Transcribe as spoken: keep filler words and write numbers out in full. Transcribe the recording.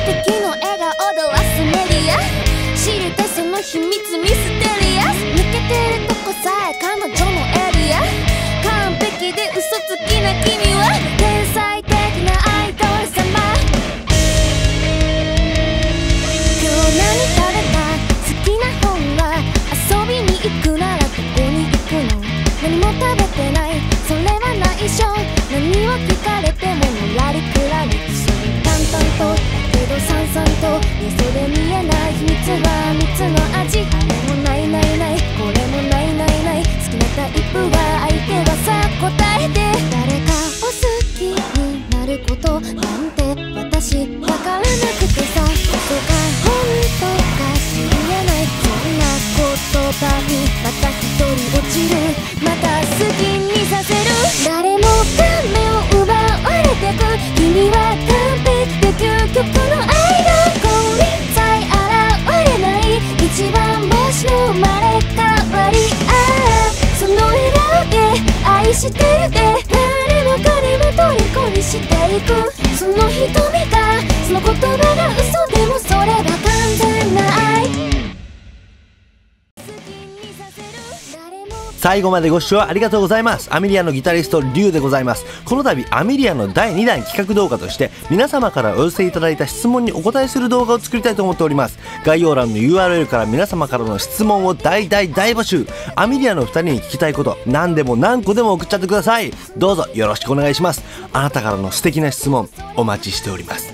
敵の笑顔でラスメディア知りたいその秘密ミステリアス抜けてるとこさえ彼女のエリア完璧で嘘つきな君は天才的なアイドル様今日何食べた好きな本は遊びに行くならどこに行くの何も食べてないそれは内緒何を聞かれてものらりくらりそう淡々とだけどさんさんとよそで見えない秘密は蜜の味あれもないないないこれもないないない好きなタイプは相手はさ答えて誰かを好きになることなんて私わからなくてさ嘘か本当か知らないそんな言葉にまた一人落ちるまた好きにさせる誰もが目を奪われてく君は完璧で究極の愛がここにさえ現れない一番星の生まれ変わりああその笑顔で愛してるで誰も彼も虜にしていくその瞳がその言葉が嘘でもそれが完全な愛最後までご視聴ありがとうございます。アミリアのギタリスト、リュウでございます。この度、アミリアのだいにだん企画動画として、皆様からお寄せいただいた質問にお答えする動画を作りたいと思っております。概要欄の ユーアールエル から皆様からの質問を大大大募集。アミリアのふたりに聞きたいこと、何でも何個でも送っちゃってください。どうぞよろしくお願いします。あなたからの素敵な質問、お待ちしております。